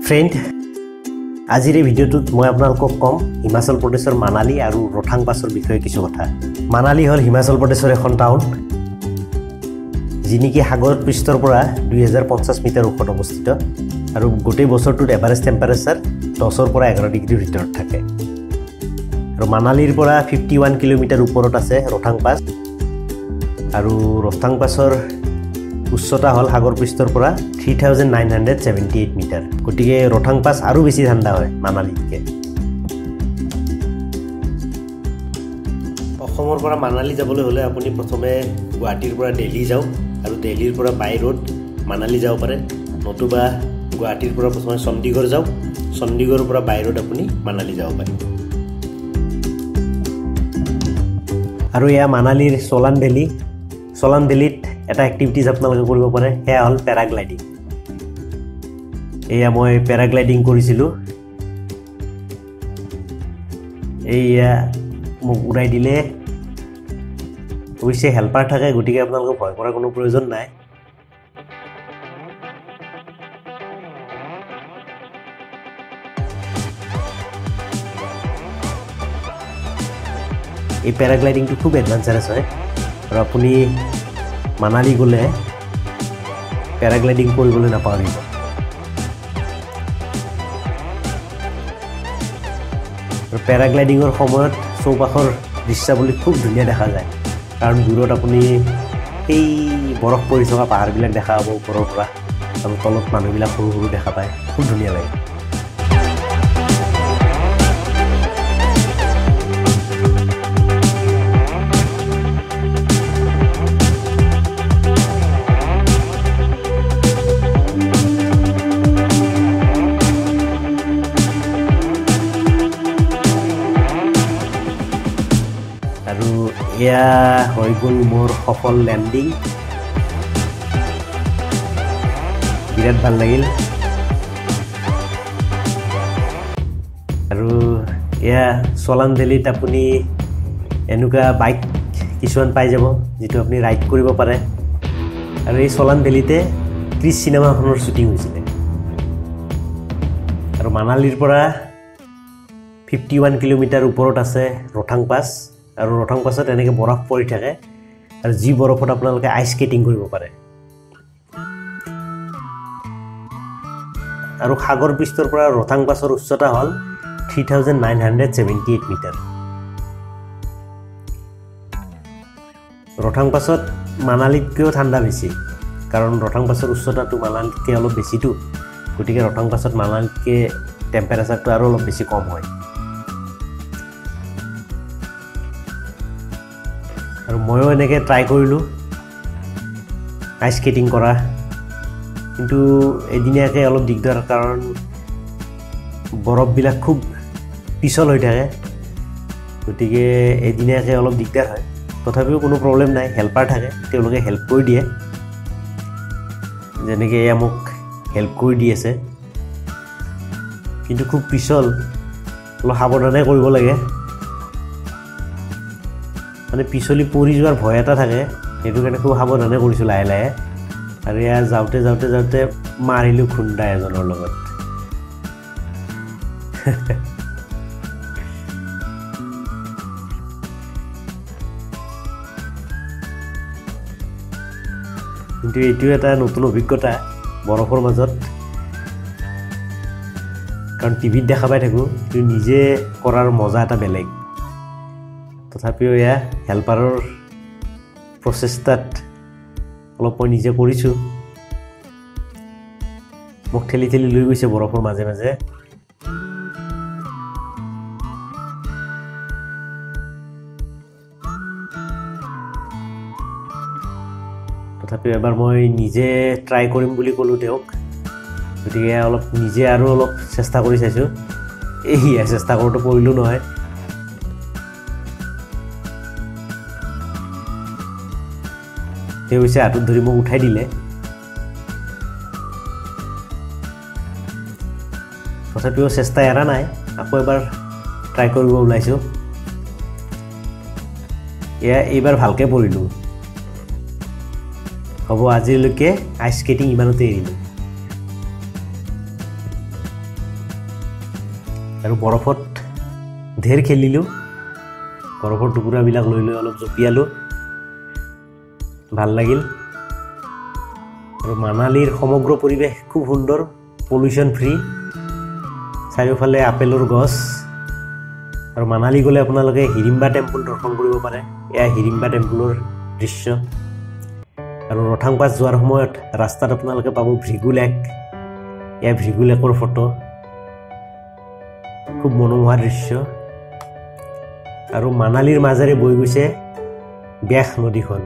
Friend আজিৰ এই ভিডিঅ'টোত মই আপোনালোকক কম হিমাচল প্ৰদেশৰ মানালী আৰু ৰথাং পাছৰ বিষয়ে কিছু কথা। মানালী হ'ল হিমাচল প্ৰদেশৰ এখন টাউন যি নেকি সাগৰ পৃষ্ঠৰ পৰা 2050 মিটাৰ ওপৰত অৱস্থিত আৰু গোটেই বছৰটোত এভাৰেজ টেম্পাৰেচাৰ 10 ৰ পৰা 11 ডিগ্ৰীৰ ভিতৰত থাকে। আৰু মানালীৰ পৰা 51 কিলোমিটাৰ ওপৰত আছে ৰথাং পাছ আৰু ৰথাং পাছৰ উচ্চতা হল সাগৰ পৃষ্ঠৰ পৰা 3978 মিটাৰ। গতিকে ৰথাং পাছ আৰু বেছি ঠাণ্ডা হয় মানালীতকে। অসমৰ পৰা মানালী যাবলৈ হলে আপুনি প্ৰথমে গুৱাহাটীৰ পৰা দিল্লী যাওক আৰু দিল্লীৰ পৰা বাই ৰোড মানালী যাব পাৰে, নতুবা গুৱাহাটীৰ পৰা প্ৰথমে চণ্ডীগড় যাওক, চণ্ডীগড়ৰ পৰা বাই ৰোড আপুনি মানালী যাব পাৰে। আৰু এয়া মানালীৰ সোলাং ভেলী। সোলাং ভেলীত এটা এক্টিভিটিজ আপোনালোকে কৰিব পাৰে, সেয়া হ'ল পেৰাগ্লাইডিং। এয়া মই পেৰাগ্লাইডিং কৰিছিলোঁ। এয়া মোক উৰাই দিলে, অৱশ্যে হেল্পাৰ থাকে, গতিকে আপোনালোকে ভয় কৰাৰ কোনো প্ৰয়োজন নাই। এই পেৰাগ্লাইডিংটো খুব এডভেঞ্চাৰাছ হয় আৰু আপুনি মানালী গ'লে পেৰাগ্লাইডিং কৰিবলৈ নাপাহৰিব। আৰু পেৰাগ্লাইডিঙৰ সময়ত চৌপাশৰ দৃশ্যাৱলী খুব ধুনীয়া দেখা যায়, কাৰণ দূৰত আপুনি সেই বৰফ পৰি থকা পাহাৰবিলাক দেখা পাব ওপৰৰ পৰা, আৰু তলত মানুহবিলাক সৰু সৰু দেখা পায়, খুব ধুনীয়া লাগে। আৰু এয়া হৈ গ'ল মোৰ সফল লেণ্ডিং। বিৰাট ভাল লাগিল। আৰু এয়া সোলাং ভেলীত আপুনি এনেকুৱা বাইক কিছুমান পাই যাব যিটো আপুনি ৰাইড কৰিব পাৰে। আৰু এই সোলাং ভেলীতে ক্ৰিছ চিনেমাখনৰ শ্বুটিং হৈছিলে। আৰু মানালীৰ পৰা 51 কিলোমিটাৰ ওপৰত আছে ৰথাং পাছ, আৰু ৰথাং পাছত এনেকৈ বৰফ পৰি থাকে, আৰু যি বৰফত আপোনালোকে আইচ স্কেটিং কৰিব পাৰে। আৰু সাগৰ পৃষ্ঠৰ পৰা ৰথাং পাছৰ উচ্চতা হ'ল 3978 মিটাৰ। ৰথাং পাছত মানালীতকৈও ঠাণ্ডা বেছি, কাৰণ ৰথাং পাছৰ উচ্চতাটো মানালীতকৈ অলপ বেছিটো, গতিকে ৰথাং পাছত মানালীতকৈ টেম্পাৰেচাৰটো আৰু অলপ বেছি কম হয়। আৰু ময়ো এনেকৈ ট্ৰাই কৰিলোঁ আইচ স্কেটিং কৰা, কিন্তু এদিনীয়াকৈ অলপ দিগদাৰ, কাৰণ বৰফবিলাক খুব পিছল হৈ থাকে, গতিকে এদিনীয়াকৈ অলপ দিগদাৰ হয়। তথাপিও কোনো প্ৰব্লেম নাই, হেল্পাৰ থাকে, তেওঁলোকে হেল্প কৰি দিয়ে। যেনেকৈ এয়া মোক হেল্প কৰি দি আছে, কিন্তু খুব পিছল, অলপ সাৱধানে কৰিব লাগে। মানে পিছলি পৰি যোৱাৰ ভয় এটা থাকে, সেইটো কাৰণে খুব সাৱধানে কৰিছোঁ লাহে লাহে। আৰু এয়া যাওঁতে যাওঁতে যাওঁতে মাৰিলোঁ খুন্দা এজনৰ লগত। কিন্তু এইটো এটা নতুন অভিজ্ঞতা বৰফৰ মাজত, কাৰণ টিভিত দেখা পাই থাকোঁ, কিন্তু নিজে কৰাৰ মজা এটা বেলেগ। তথাপিও এয়া হেল্পাৰৰ প্ৰচেষ্টাত অলপ মই নিজে কৰিছোঁ। মোক ঠেলি ঠেলি লৈ গৈছে বৰফৰ মাজে মাজে। তথাপিও এবাৰ মই নিজে ট্ৰাই কৰিম বুলি ক'লোঁ তেওঁক, গতিকে অলপ নিজে আৰু অলপ চেষ্টা কৰি চাইছোঁ। এয়া চেষ্টা কৰোঁতে পৰিলোঁ নহয়। তেওঁ হৈছে হাতত ধৰি মোক উঠাই দিলে। তথাপিও চেষ্টা এৰা নাই, আকৌ এবাৰ ট্ৰাই কৰিব ওলাইছোঁ। এয়া এইবাৰ ভালকৈ পৰিলোঁ। হ'ব, আজিলৈকে আইচ স্কেটিং ইমানতে এৰিলোঁ। আৰু বৰফত ঢেৰ খেলিলোঁ বৰফৰ টুকুৰাবিলাক লৈ লৈ অলপ জঁপিয়ালোঁ ভাল লাগিল আৰু মানালীৰ সমগ্ৰ পৰিৱেশ খুব সুন্দৰ পলিউশ্যন ফ্ৰী চাৰিওফালে আপেলৰ গছ আৰু মানালী গ'লে আপোনালোকে হিৰিম্বা টেম্পল দৰ্শন কৰিব পাৰে এয়া হিৰিম্বা টেম্পলৰ দৃশ্য আৰু ৰথাং পাছ যোৱাৰ সময়ত ৰাস্তাত আপোনালোকে পাব ভৃগু লেক এয়া ভৃগু লেকৰ ফটো খুব মনোমোহা দৃশ্য আৰু মানালীৰ মাজেৰে বৈ গৈছে ব্যাস নদীখন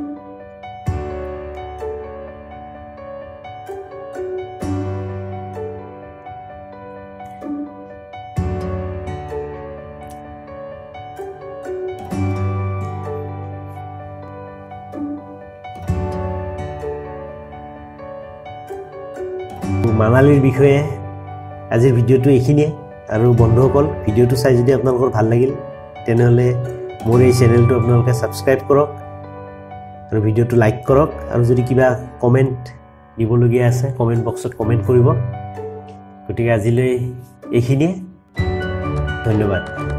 মানালীৰ বিষয়ে আজিৰ ভিডিঅ'টো এইখিনিয়ে আৰু বন্ধুসকল ভিডিঅ'টো চাই যদি আপোনালোকৰ ভাল লাগিল তেনেহ'লে মোৰ এই চেনেলটো আপোনালোকে ছাবস্ক্ৰাইব কৰক আৰু ভিডিঅ'টো লাইক কৰক আৰু যদি কিবা কমেণ্ট দিবলগীয়া আছে কমেণ্ট বক্সত কমেণ্ট কৰিব গতিকে আজিলৈ এইখিনিয়ে ধন্যবাদ